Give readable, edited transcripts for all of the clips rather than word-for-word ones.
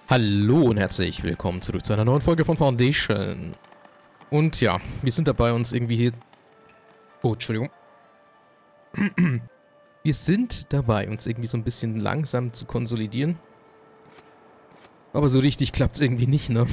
Hallo und herzlich willkommen zurück zu einer neuen Folge von Foundation. Und ja, wir sind dabei, uns irgendwie hier... Oh, Entschuldigung. Wir sind dabei, uns irgendwie so ein bisschen langsam zu konsolidieren. Aber so richtig klappt es irgendwie nicht, ne?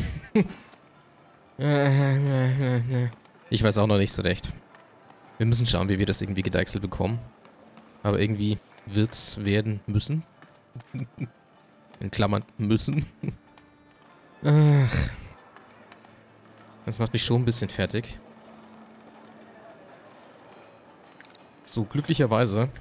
Ich weiß auch noch nicht so recht. Wir müssen schauen, wie wir das irgendwie gedeichselt bekommen. Aber irgendwie wird's werden müssen. In Klammern müssen. Ach. Das macht mich schon ein bisschen fertig. So, glücklicherweise.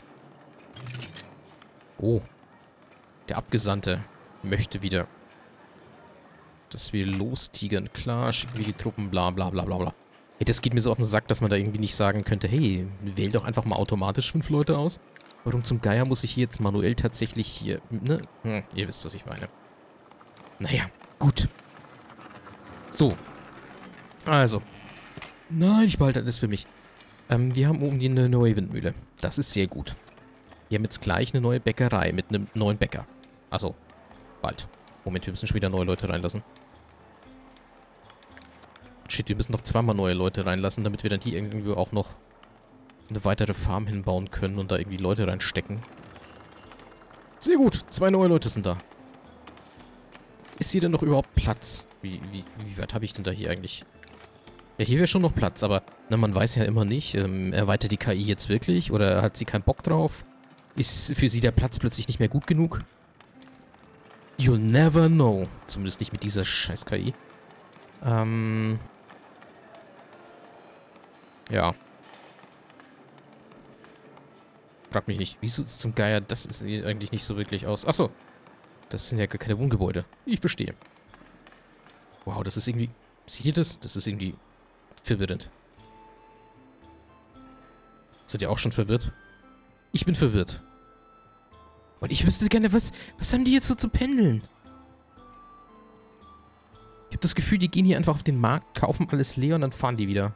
Oh. Der Abgesandte möchte wieder, dass wir lostigern. Klar, schicken wir die Truppen, bla bla bla bla bla. Hey, das geht mir so auf den Sack, dass man da irgendwie nicht sagen könnte, hey, wähl doch einfach mal automatisch 5 Leute aus. Warum zum Geier muss ich hier jetzt manuell tatsächlich hier, ne? Ihr wisst, was ich meine. Naja, gut. So. Also. Nein, ich behalte alles für mich. Wir haben oben eine neue Windmühle. Das ist sehr gut. Wir haben jetzt gleich eine neue Bäckerei mit einem neuen Bäcker. Also, bald. Moment, wir müssen schon wieder neue Leute reinlassen. Shit, wir müssen noch zweimal neue Leute reinlassen, damit wir dann hier irgendwie auch noch eine weitere Farm hinbauen können und da irgendwie Leute reinstecken. Sehr gut, 2 neue Leute sind da. Ist hier denn noch überhaupt Platz? Wie weit habe ich denn da hier eigentlich? Ja, hier wäre schon noch Platz, aber na, man weiß ja immer nicht. Erweitert die KI jetzt wirklich? Oder hat sie keinen Bock drauf? Ist für sie der Platz plötzlich nicht mehr gut genug? You'll never know. Zumindest nicht mit dieser scheiß KI. Ja. Frag mich nicht. Wieso ist zum Geier das ist eigentlich nicht so wirklich aus? Achso. Das sind ja gar keine Wohngebäude. Ich verstehe. Wow, das ist irgendwie... Seht ihr das? Das ist irgendwie verwirrend. Seid ihr auch schon verwirrt? Ich bin verwirrt. Und ich wüsste gerne, was haben die jetzt so zu pendeln? Ich habe das Gefühl, die gehen hier einfach auf den Markt, kaufen alles leer und dann fahren die wieder.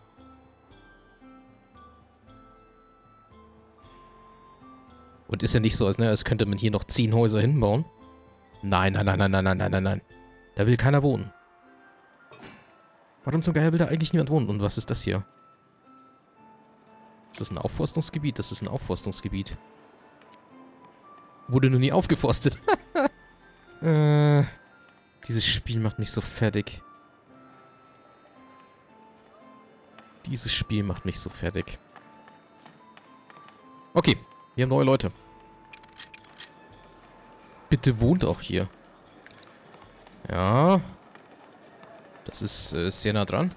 Und ist ja nicht so, als könnte man hier noch 10 Häuser hinbauen. Nein, nein, nein, nein, nein, nein, nein, nein, nein. Da will keiner wohnen. Warum zum Geier will da eigentlich niemand wohnen? Und was ist das hier? Ist das ein Aufforstungsgebiet? Das ist ein Aufforstungsgebiet. Wurde nur nie aufgeforstet. Dieses Spiel macht mich so fertig. Dieses Spiel macht mich so fertig. Okay, wir haben neue Leute. Bitte wohnt auch hier. Ja. Das ist sehr nah dran.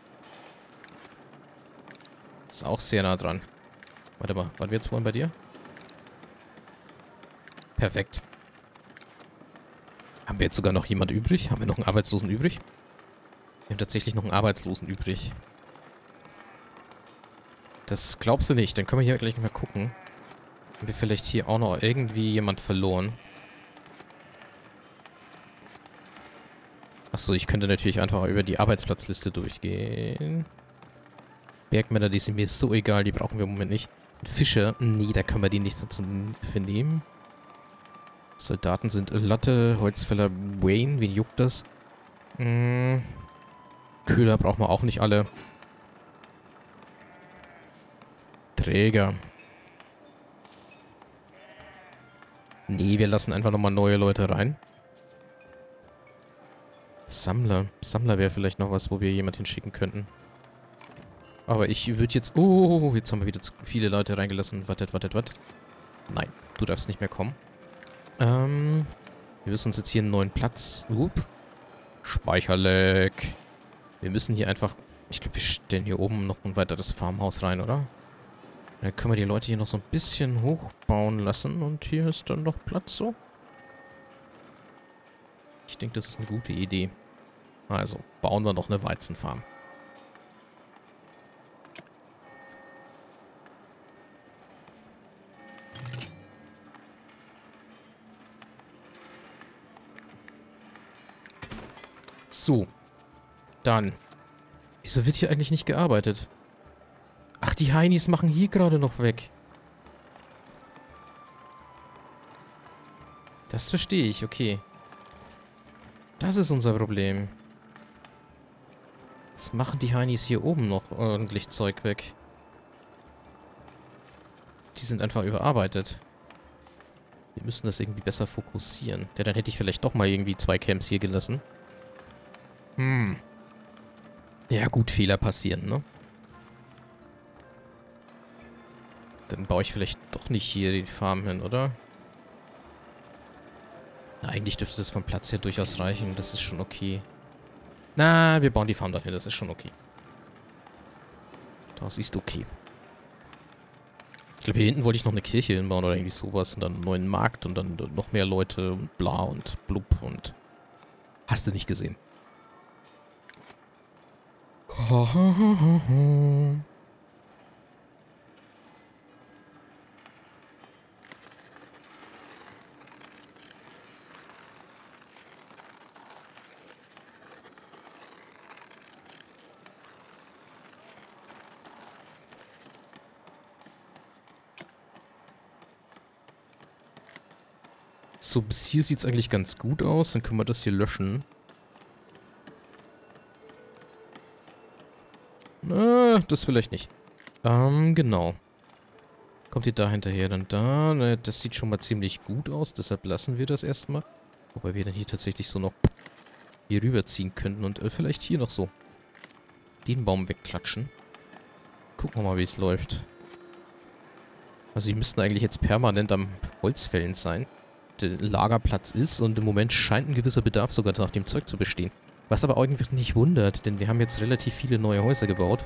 Ist auch sehr nah dran. Warte mal, wann wird's wohnen bei dir? Perfekt. Haben wir jetzt sogar noch jemand übrig? Haben wir noch einen Arbeitslosen übrig? Wir haben tatsächlich noch einen Arbeitslosen übrig. Das glaubst du nicht. Dann können wir hier gleich mal gucken. Haben wir vielleicht hier auch noch irgendwie jemand verloren? Achso, ich könnte natürlich einfach über die Arbeitsplatzliste durchgehen. Bergmänner, die sind mir so egal, die brauchen wir im Moment nicht. Und Fischer, nee, da können wir die nicht so vernehmen. Soldaten sind Latte, Holzfäller, Wayne, wen juckt das? Köhler brauchen wir auch nicht alle. Träger. Nee, wir lassen einfach nochmal neue Leute rein. Sammler. Sammler wäre vielleicht noch was, wo wir jemand hinschicken könnten. Aber ich würde jetzt... Oh, jetzt haben wir wieder zu viele Leute reingelassen. Wartet. Nein, du darfst nicht mehr kommen. Wir müssen uns jetzt hier einen neuen Platz... Speicherleck. Wir müssen hier einfach... Ich glaube, wir stellen hier oben noch ein weiteres Farmhaus rein, oder? Dann können wir die Leute hier noch so ein bisschen hochbauen lassen. Und hier ist dann noch Platz so. Ich denke, das ist eine gute Idee. Also, bauen wir noch eine Weizenfarm. So. Dann. Wieso wird hier eigentlich nicht gearbeitet? Ach, die Heinis machen hier gerade noch weg. Das verstehe ich, okay. Das ist unser Problem. Jetzt machen die Heinis hier oben noch ordentlich Zeug weg. Die sind einfach überarbeitet. Wir müssen das irgendwie besser fokussieren. Ja, dann hätte ich vielleicht doch mal irgendwie 2 Camps hier gelassen. Ja gut, Fehler passieren, ne? Dann baue ich vielleicht doch nicht hier die Farm hin, oder? Na, eigentlich dürfte das vom Platz her durchaus reichen. Das ist schon okay. Na, wir bauen die Farm dahin. Das ist schon okay. Das ist okay. Ich glaube, hier hinten wollte ich noch eine Kirche hinbauen oder irgendwie sowas. Und dann einen neuen Markt und dann noch mehr Leute und bla und blub und... Hast du nicht gesehen. So, bis hier sieht es eigentlich ganz gut aus. Dann können wir das hier löschen. Das vielleicht nicht. Genau. Kommt ihr da hinterher dann da? Ne, das sieht schon mal ziemlich gut aus. Deshalb lassen wir das erstmal. Wobei wir dann hier tatsächlich so noch hier rüberziehen könnten. Und vielleicht hier noch so den Baum wegklatschen. Gucken wir mal, wie es läuft. Also die müssten eigentlich jetzt permanent am Holzfällen sein. Der Lagerplatz ist und im Moment scheint ein gewisser Bedarf sogar nach dem Zeug zu bestehen. Was aber irgendwie nicht wundert, denn wir haben jetzt relativ viele neue Häuser gebaut.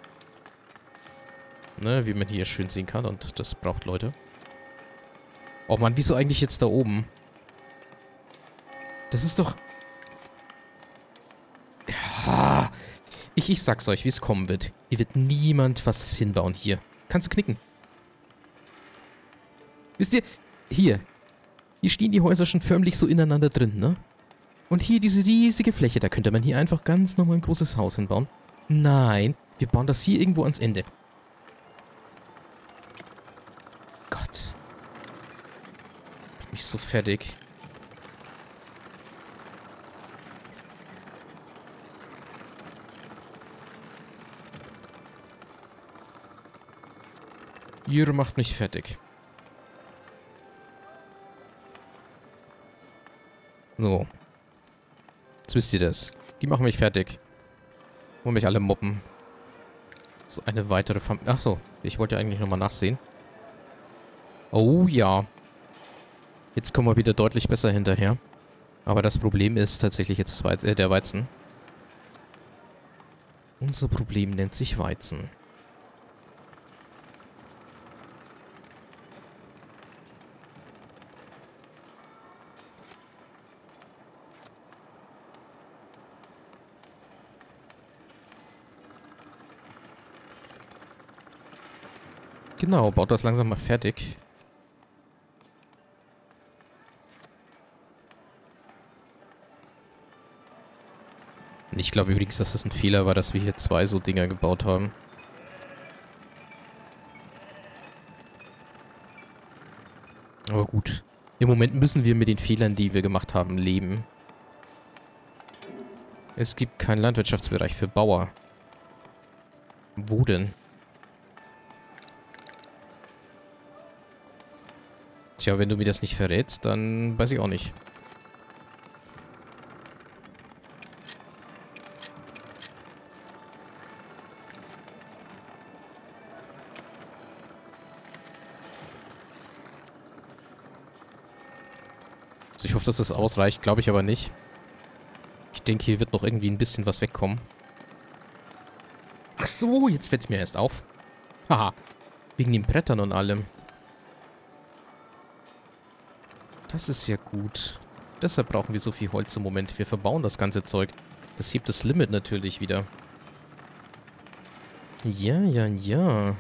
Ne, wie man hier schön sehen kann und das braucht Leute. Oh Mann, wieso eigentlich jetzt da oben? Das ist doch... Ja, ich sag's euch, wie es kommen wird. Hier wird niemand was hinbauen hier. Kannst du knicken. Wisst ihr, hier stehen die Häuser schon förmlich so ineinander drin, ne? Und hier diese riesige Fläche, da könnte man hier einfach ganz normal ein großes Haus hinbauen. Nein, wir bauen das hier irgendwo ans Ende. Gott. Macht mich so fertig. Ihr macht mich fertig. So. Jetzt wisst ihr das. Die machen mich fertig. Wollen mich alle moppen. So, eine weitere Familie. Achso, ich wollte eigentlich nochmal nachsehen. Oh ja. Jetzt kommen wir wieder deutlich besser hinterher. Aber das Problem ist tatsächlich jetzt der Weizen. Unser Problem nennt sich Weizen. Genau, baut das langsam mal fertig. Und ich glaube übrigens, dass das ein Fehler war, dass wir hier 2 so Dinger gebaut haben. Aber gut. Im Moment müssen wir mit den Fehlern, die wir gemacht haben, leben. Es gibt keinen Landwirtschaftsbereich für Bauer. Wo denn? Tja, wenn du mir das nicht verrätst, dann weiß ich auch nicht. Also ich hoffe, dass das ausreicht, glaube ich aber nicht. Ich denke, hier wird noch irgendwie ein bisschen was wegkommen. Ach so, jetzt fällt es mir erst auf. Haha, wegen den Brettern und allem. Das ist ja gut. Deshalb brauchen wir so viel Holz im Moment. Wir verbauen das ganze Zeug. Das hebt das Limit natürlich wieder. Ja, ja, ja.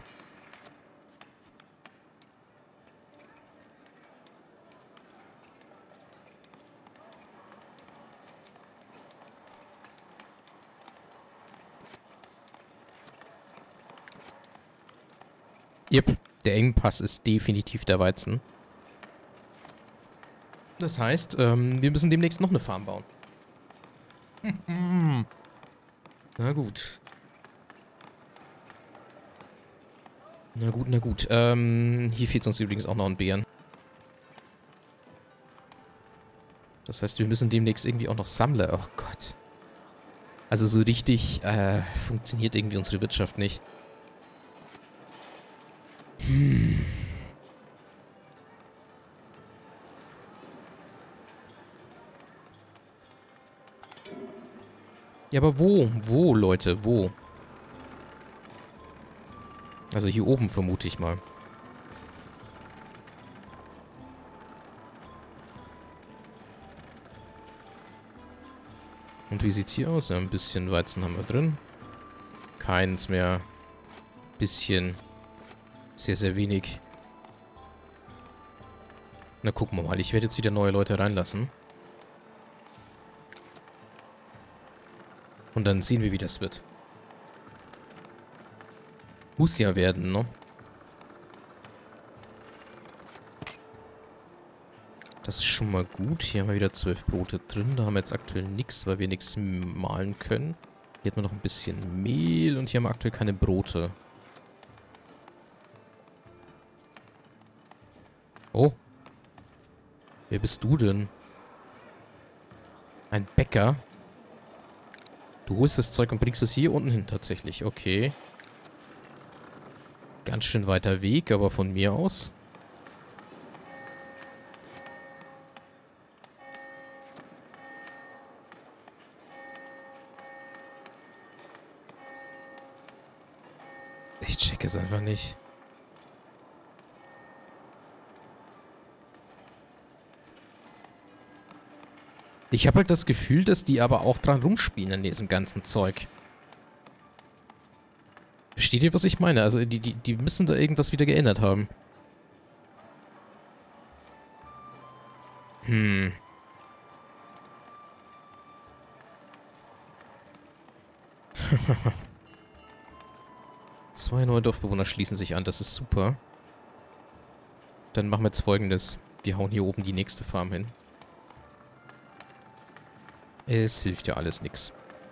Yep, der Engpass ist definitiv der Weizen. Das heißt, wir müssen demnächst noch eine Farm bauen. Na gut. Na gut, na gut. Hier fehlt uns übrigens auch noch ein Bären. Das heißt, wir müssen demnächst irgendwie auch noch Sammler. Oh Gott. Also so richtig funktioniert irgendwie unsere Wirtschaft nicht. Ja, aber wo? Wo, Leute? Wo? Also hier oben vermute ich mal. Und wie sieht's hier aus? Ja, ein bisschen Weizen haben wir drin. Keins mehr. Bisschen. Sehr, sehr wenig. Na, gucken wir mal. Ich werde jetzt wieder neue Leute reinlassen. Und dann sehen wir, wie das wird. Muss ja werden, ne? Das ist schon mal gut. Hier haben wir wieder 12 Brote drin. Da haben wir jetzt aktuell nichts, weil wir nichts mahlen können. Hier hat man noch ein bisschen Mehl und hier haben wir aktuell keine Brote. Oh. Wer bist du denn? Ein Bäcker? Du holst das Zeug und bringst es hier unten hin tatsächlich. Okay. Ganz schön weiter Weg, aber von mir aus. Ich check es einfach nicht. Ich habe halt das Gefühl, dass die aber auch dran rumspielen an diesem ganzen Zeug. Versteht ihr, was ich meine? Also die müssen da irgendwas wieder geändert haben. Hm. Zwei neue Dorfbewohner schließen sich an, das ist super. Dann machen wir jetzt Folgendes. Wir hauen hier oben die nächste Farm hin. Es hilft ja alles nix.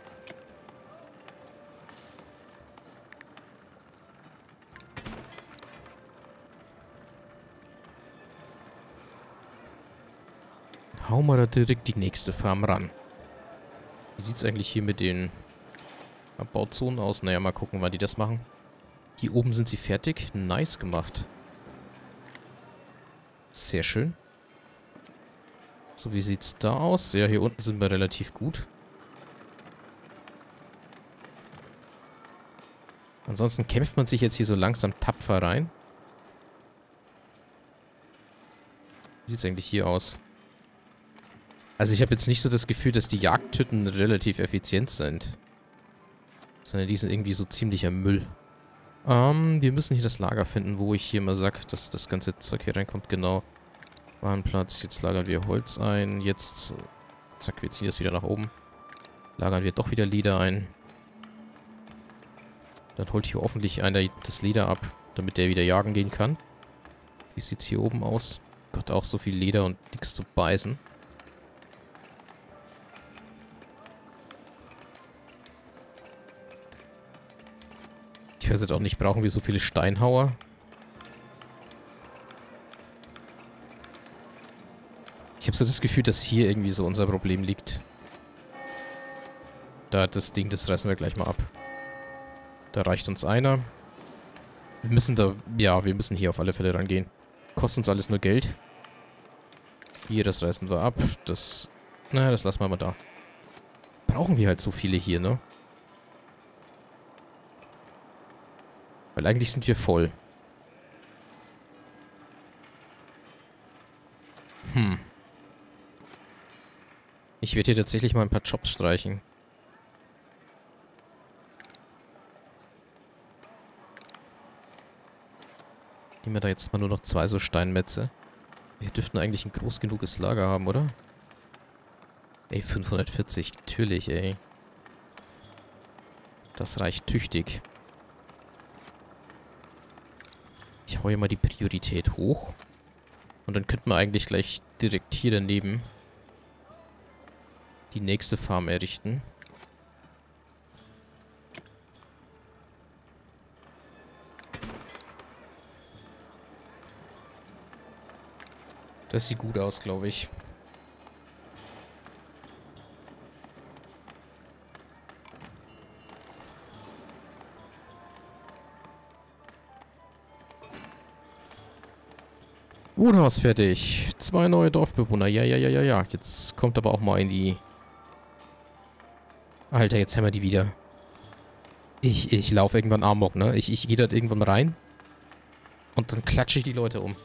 Hauen wir da direkt die nächste Farm ran. Wie sieht es eigentlich hier mit den Abbauzonen aus? Naja, mal gucken, wann die das machen. Hier oben sind sie fertig. Nice gemacht. Sehr schön. So, wie sieht's da aus? Ja, hier unten sind wir relativ gut. Ansonsten kämpft man sich jetzt hier so langsam tapfer rein. Wie sieht's eigentlich hier aus? Also ich habe jetzt nicht so das Gefühl, dass die Jagdhütten relativ effizient sind. Sondern die sind irgendwie so ziemlicher Müll. Wir müssen hier das Lager finden, wo ich hier mal sag, dass das ganze Zeug hier reinkommt. Genau. Warenplatz. Jetzt lagern wir Holz ein. Jetzt, zack, wir ziehen das wieder nach oben. Lagern wir doch wieder Leder ein. Dann holt hier hoffentlich einer das Leder ab, damit der wieder jagen gehen kann. Wie sieht's hier oben aus? Gott, auch so viel Leder und nichts zu beißen. Ich weiß jetzt auch nicht, brauchen wir so viele Steinhauer? Ich habe so das Gefühl, dass hier irgendwie so unser Problem liegt. Da, das Ding, das reißen wir gleich mal ab. Da reicht uns einer. Wir müssen da, ja, wir müssen hier auf alle Fälle rangehen. Kostet uns alles nur Geld. Hier, das reißen wir ab. Das, naja, das lassen wir mal da. Brauchen wir halt so viele hier, ne? Weil eigentlich sind wir voll. Ich werde hier tatsächlich mal ein paar Jobs streichen. Nehmen wir da jetzt mal nur noch 2 so Steinmetze. Wir dürften eigentlich ein groß genuges Lager haben, oder? Ey, 540, natürlich, ey. Das reicht tüchtig. Ich hau hier mal die Priorität hoch. Und dann könnten wir eigentlich gleich direkt hier daneben die nächste Farm errichten. Das sieht gut aus, glaube ich. Wohnhaus fertig. 2 neue Dorfbewohner. Ja, ja, ja, ja, ja. Jetzt kommt aber auch mal in die... Alter, jetzt haben wir die wieder. Ich laufe irgendwann Amok, ne? Ich gehe dort irgendwann rein. Und dann klatsche ich die Leute um.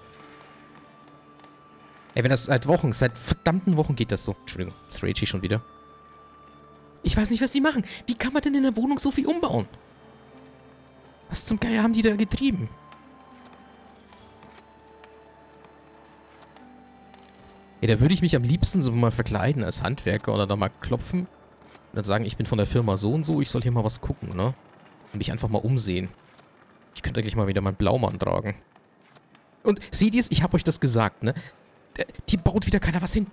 Ey, wenn das seit verdammten Wochen geht das so. Entschuldigung, jetzt rage ich schon wieder. Ich weiß nicht, was die machen. Wie kann man denn in der Wohnung so viel umbauen? Was zum Geier haben die da getrieben? Ja, da würde ich mich am liebsten so mal verkleiden als Handwerker oder da mal klopfen. Und dann sagen, ich bin von der Firma so und so, ich soll hier mal was gucken, ne? Und mich einfach mal umsehen. Ich könnte eigentlich mal wieder meinen Blaumann tragen. Und seht ihr es? Ich habe euch das gesagt, ne? Die baut wieder keiner was hin.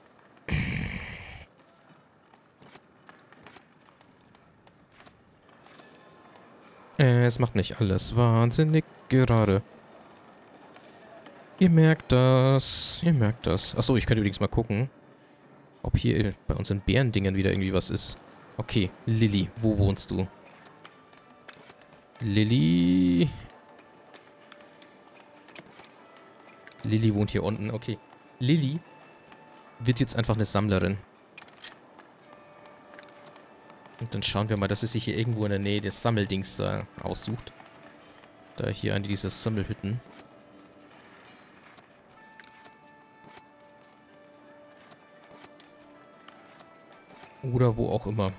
Es macht nicht alles wahnsinnig gerade. Ihr merkt das. Ihr merkt das. Achso, ich könnte übrigens mal gucken, ob hier bei unseren Bärendingern wieder irgendwie was ist. Okay, Lilly, wo wohnst du? Lilly... Lilly wohnt hier unten, okay. Lilly wird jetzt einfach eine Sammlerin. Und dann schauen wir mal, dass sie sich hier irgendwo in der Nähe des Sammeldings da aussucht. Da hier eine dieser Sammelhütten. Oder wo auch immer.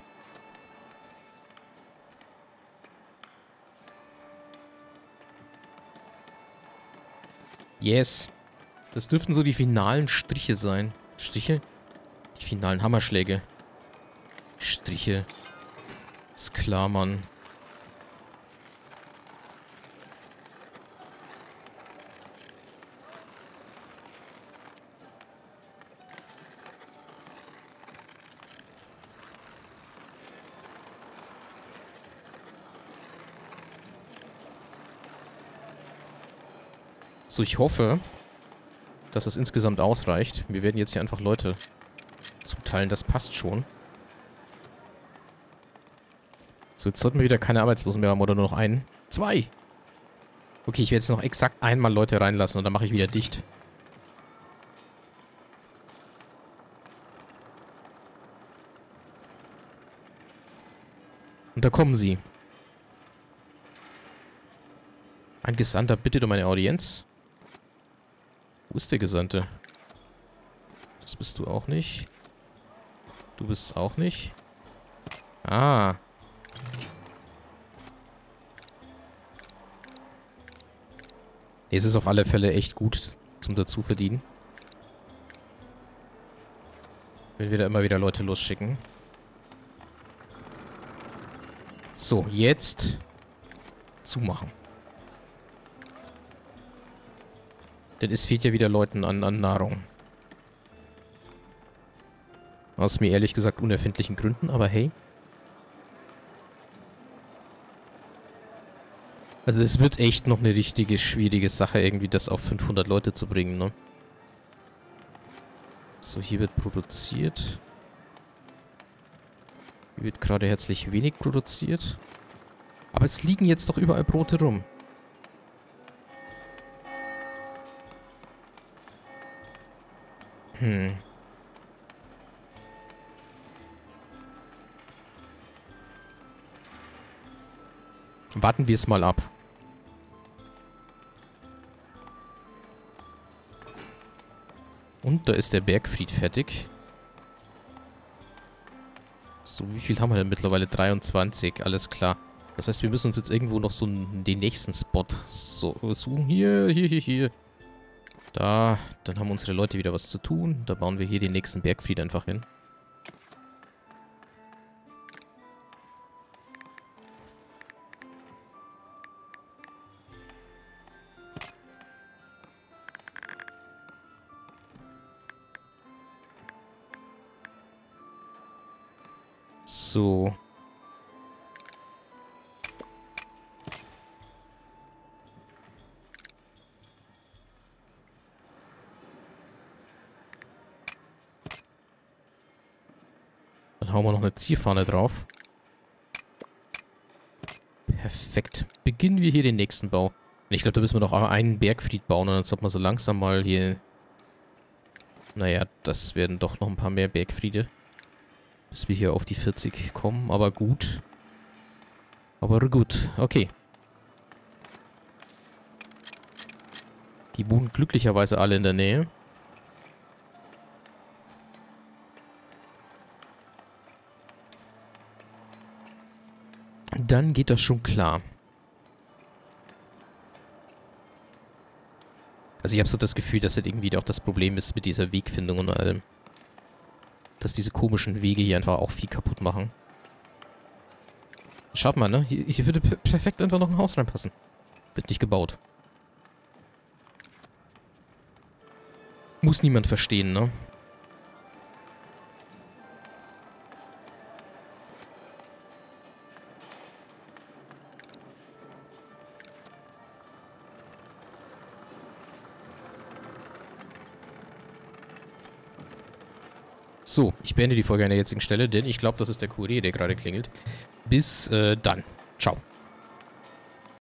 Yes. Das dürften so die finalen Striche sein. Striche? Die finalen Hammerschläge. Striche. Ist klar, Mann. So, ich hoffe, dass es insgesamt ausreicht. Wir werden jetzt hier einfach Leute zuteilen. Das passt schon. So, jetzt sollten wir wieder keine Arbeitslosen mehr haben oder nur noch einen. 2! Okay, ich werde jetzt noch exakt einmal Leute reinlassen und dann mache ich wieder dicht. Und da kommen sie. Ein Gesandter bittet um eine Audienz. Wo ist der Gesandte? Das bist du auch nicht. Du bist es auch nicht. Ah. Nee, es ist auf alle Fälle echt gut zum Dazuverdienen. Wenn wir da immer wieder Leute losschicken. So, jetzt zumachen. Denn es fehlt ja wieder Leuten an Nahrung. Aus mir ehrlich gesagt unerfindlichen Gründen, aber hey. Also es wird echt noch eine richtige, schwierige Sache, irgendwie das auf 500 Leute zu bringen, ne? So, hier wird produziert. Hier wird gerade herzlich wenig produziert. Aber es liegen jetzt doch überall Brote rum. Warten wir es mal ab. Und da ist der Bergfried fertig. So, wie viel haben wir denn mittlerweile? 23, alles klar. Das heißt, wir müssen uns jetzt irgendwo noch so den nächsten Spot suchen. Hier. Da, dann haben unsere Leute wieder was zu tun. Da bauen wir hier den nächsten Bergfried einfach hin. So. Dann hauen wir noch eine Zielfahne drauf. Perfekt. Beginnen wir hier den nächsten Bau. Und ich glaube, da müssen wir noch einen Bergfried bauen und dann sollten wir so langsam mal hier... Naja, das werden doch noch ein paar mehr Bergfriede. Bis wir hier auf die 40 kommen, aber gut. Aber gut, okay. Die wohnen glücklicherweise alle in der Nähe. Dann geht das schon klar. Also ich habe so das Gefühl, dass das irgendwie auch das Problem ist mit dieser Wegfindung und allem. Dass diese komischen Wege hier einfach auch viel kaputt machen. Schaut mal, ne? Hier würde perfekt einfach noch ein Haus reinpassen. Wird nicht gebaut. Muss niemand verstehen, ne? So, ich beende die Folge an der jetzigen Stelle, denn ich glaube, das ist der Kurier, der gerade klingelt. Bis dann. Ciao.